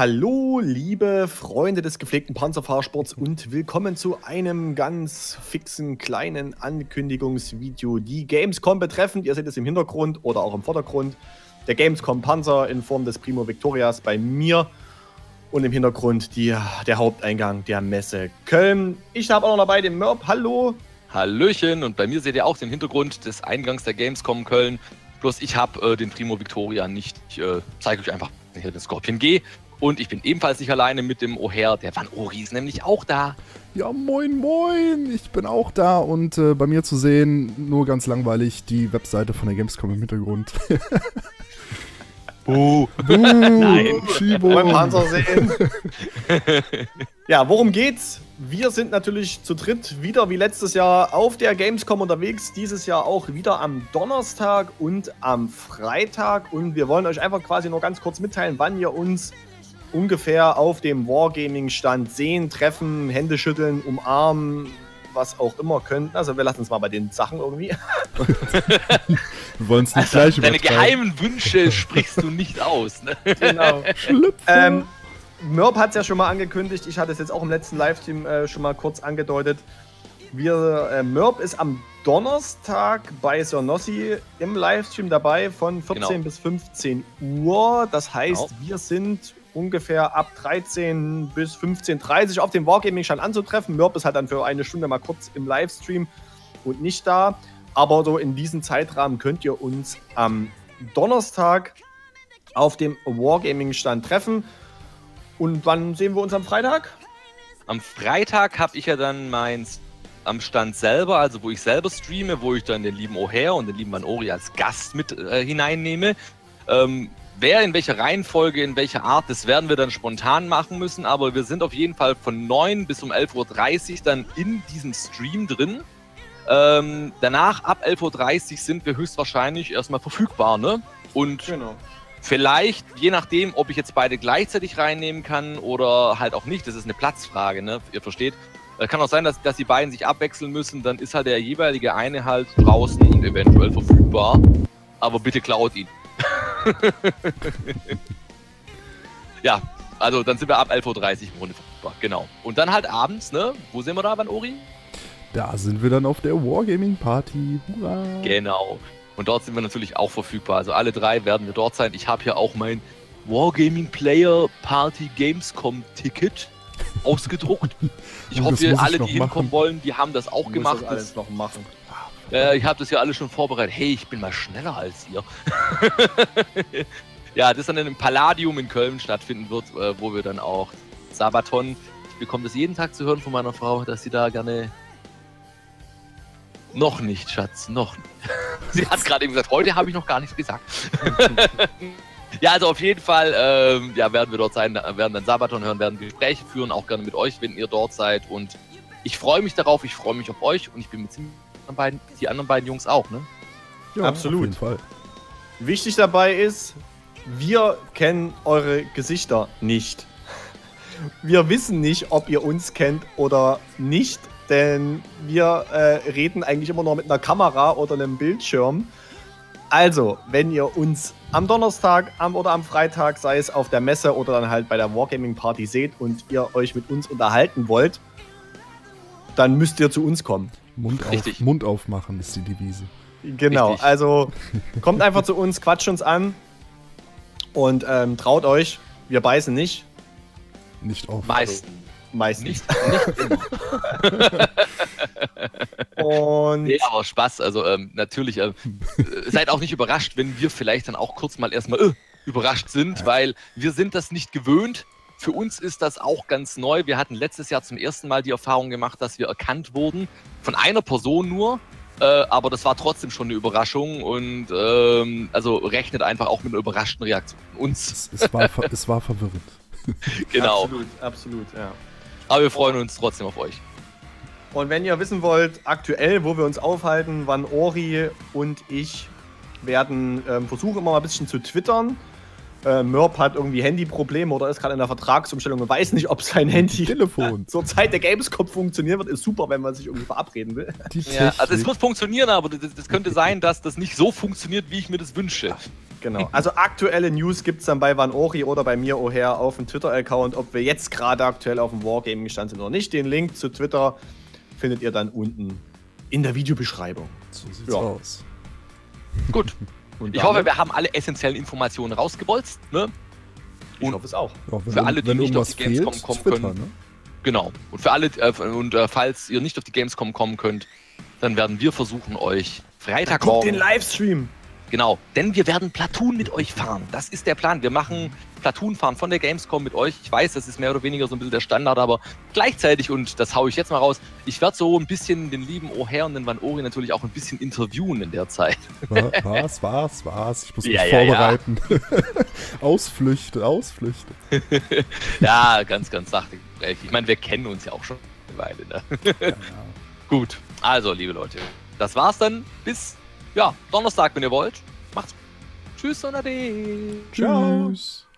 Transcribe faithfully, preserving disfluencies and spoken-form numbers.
Hallo, liebe Freunde des gepflegten Panzerfahrsports und willkommen zu einem ganz fixen kleinen Ankündigungsvideo, die Gamescom betreffend. Ihr seht es im Hintergrund oder auch im Vordergrund. Der Gamescom Panzer in Form des Primo Victorias bei mir und im Hintergrund die, der Haupteingang der Messe Köln. Ich habe auch noch dabei den Mörb. Hallo. Hallöchen, und bei mir seht ihr auch den Hintergrund des Eingangs der Gamescom Köln. Bloß ich habe äh, den Primo Victoria nicht. Ich äh, zeige euch einfach hier den Scorpion G. Und ich bin ebenfalls nicht alleine mit dem O'Hare. Der Van Ori ist nämlich auch da. Ja, moin, moin. Ich bin auch da und äh, bei mir zu sehen, nur ganz langweilig, die Webseite von der Gamescom im Hintergrund. Buh. Buh. Nein, Schiebo. beim Panzer sehen. Ja, worum geht's? Wir sind natürlich zu dritt wieder wie letztes Jahr auf der Gamescom unterwegs. Dieses Jahr auch wieder am Donnerstag und am Freitag. Und wir wollen euch einfach quasi nur ganz kurz mitteilen, wann ihr uns ungefähr auf dem Wargaming-Stand sehen, treffen, Hände schütteln, umarmen, was auch immer könnt. Also wir lassen uns mal bei den Sachen irgendwie. Wir wollen es nicht Also, gleich deine übertreiben. geheimen Wünsche sprichst du nicht aus. Ne? Genau. Schlüpfer. ähm, Mörb hat es ja schon mal angekündigt. Ich hatte es jetzt auch im letzten Livestream äh, schon mal kurz angedeutet. Wir, äh, Mörb ist am Donnerstag bei Sonossi im Livestream dabei von vierzehn Genau. bis fünfzehn Uhr. Das heißt, Genau. wir sind ungefähr ab dreizehn bis fünfzehn Uhr dreißig auf dem Wargaming-Stand anzutreffen. Mörb ist halt dann für eine Stunde mal kurz im Livestream und nicht da. Aber so in diesem Zeitrahmen könnt ihr uns am Donnerstag auf dem Wargaming-Stand treffen. Und wann sehen wir uns am Freitag? Am Freitag habe ich ja dann meins am Stand selber, also wo ich selber streame, wo ich dann den lieben O'Hare und den lieben Van Ori als Gast mit äh, hineinnehme. Ähm, wer in welcher Reihenfolge, in welcher Art, das werden wir dann spontan machen müssen, aber wir sind auf jeden Fall von neun bis um elf Uhr dreißig dann in diesem Stream drin. Ähm, danach, ab elf Uhr dreißig, sind wir höchstwahrscheinlich erstmal verfügbar, ne? Und Genau. vielleicht, je nachdem, ob ich jetzt beide gleichzeitig reinnehmen kann oder halt auch nicht, das ist eine Platzfrage, ne? Ihr versteht. Äh, kann auch sein, dass, dass die beiden sich abwechseln müssen, dann ist halt der jeweilige eine halt draußen und eventuell verfügbar. Aber bitte klaut ihn. Ja, also dann sind wir ab elf Uhr dreißig im Grunde verfügbar, genau. Und dann halt abends, ne? Wo sind wir da, Van Ori? Da sind wir dann auf der Wargaming-Party. Hurra! Genau. Und dort sind wir natürlich auch verfügbar. Also alle drei werden wir dort sein. Ich habe hier auch mein Wargaming Player Party Gamescom Ticket ausgedruckt. Ich Oh, das hoffe, muss ich alle, noch die hinkommen machen. wollen, die haben das auch Muss gemacht. das alles noch machen. Äh, ich habe das ja alles schon vorbereitet. Hey, ich bin mal schneller als ihr. Ja, das dann im Palladium in Köln stattfinden wird, äh, wo wir dann auch Sabaton. Ich bekomme das jeden Tag zu hören von meiner Frau, dass sie da gerne... Noch nicht, Schatz, noch nicht. Sie hat gerade eben gesagt, heute habe ich noch gar nichts gesagt. Ja, also auf jeden Fall ähm, ja, werden wir dort sein, werden dann Sabaton hören, werden Gespräche führen, auch gerne mit euch, wenn ihr dort seid. Und ich freue mich darauf, ich freue mich auf euch und ich bin mit den beiden, die anderen beiden Jungs auch, ne? Ja, Absolut. Auf jeden Fall. Wichtig dabei ist, wir kennen eure Gesichter nicht. Wir wissen nicht, ob ihr uns kennt oder nicht, denn wir äh, reden eigentlich immer noch mit einer Kamera oder einem Bildschirm. Also, wenn ihr uns am Donnerstag am, oder am Freitag, sei es auf der Messe oder dann halt bei der Wargaming Party seht und ihr euch mit uns unterhalten wollt, dann müsst ihr zu uns kommen. Mund, auf, Richtig. Mund aufmachen ist die Devise. Genau, Richtig. also kommt einfach zu uns, quatscht uns an und ähm, traut euch, wir beißen nicht. Nicht auf. Meistens. Meistens. Nicht, nicht immer. Und Nee, aber Spaß, also ähm, natürlich, ähm, äh, seid auch nicht überrascht, wenn wir vielleicht dann auch kurz mal erstmal äh, überrascht sind, weil wir sind das nicht gewöhnt. Für uns ist das auch ganz neu. Wir hatten letztes Jahr zum ersten Mal die Erfahrung gemacht, dass wir erkannt wurden, von einer Person nur, äh, aber das war trotzdem schon eine Überraschung und ähm, also rechnet einfach auch mit einer überraschten Reaktion von uns. Es, es, war, ver- es war verwirrend. Genau, absolut, absolut, ja. aber wir freuen uns trotzdem auf euch. Und wenn ihr wissen wollt, aktuell, wo wir uns aufhalten, Van Ori und ich werden ähm, versuchen, immer mal ein bisschen zu twittern. Äh, Mörb hat irgendwie Handyprobleme oder ist gerade in der Vertragsumstellung und weiß nicht, ob sein Handy Telefon. zur Zeit der Gamescom funktionieren wird. Ist super, wenn man sich irgendwie verabreden will. Die Ja, also es Technik. wird funktionieren, aber das, das könnte sein, dass das nicht so funktioniert, wie ich mir das wünsche. Genau. Also aktuelle News gibt es dann bei Vanori oder bei mir O'Hare auf dem Twitter-Account. Ob wir jetzt gerade aktuell auf dem Wargaming-Stand sind oder nicht. Den Link zu Twitter findet ihr dann unten in der Videobeschreibung. So sieht's Ja. aus. Gut. Und Ich damit- hoffe, wir haben alle essentiellen Informationen rausgebolzt. Ne? Ich hoffe es auch. Ja, wenn, Für alle, die wenn nicht auf irgendwas die Gamescom fehlt, kommen Twitter, können. ne? Genau. Und für alle, äh, und äh, falls ihr nicht auf die Gamescom kommen könnt, dann werden wir versuchen, euch Guckt Freitagmorgen. den Livestream. Genau, denn wir werden Platoon mit euch fahren. Das ist der Plan. Wir machen Platoon fahren von der Gamescom mit euch. Ich weiß, das ist mehr oder weniger so ein bisschen der Standard, aber gleichzeitig, und das haue ich jetzt mal raus, ich werde so ein bisschen den lieben O'Hare und den Vanori natürlich auch ein bisschen interviewen in der Zeit. Wa- Was, was, was? Ich muss mich Ja, ja, ja. vorbereiten. Ausflüchte, Ausflüchte. Ja, ganz, ganz sachlich. Ich meine, wir kennen uns ja auch schon eine Weile. Ne? Ja, ja. Gut, also, liebe Leute, das war's dann. Bis ja, Donnerstag, wenn ihr wollt. Macht's gut. Tschüss und ade. Tschüss.